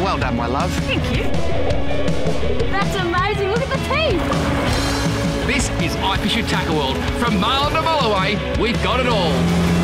Well done, my love. Thank you. That's amazing. Look at the teeth. This is iFishing Tackle World. From Marlin to Mulloway, we've got it all.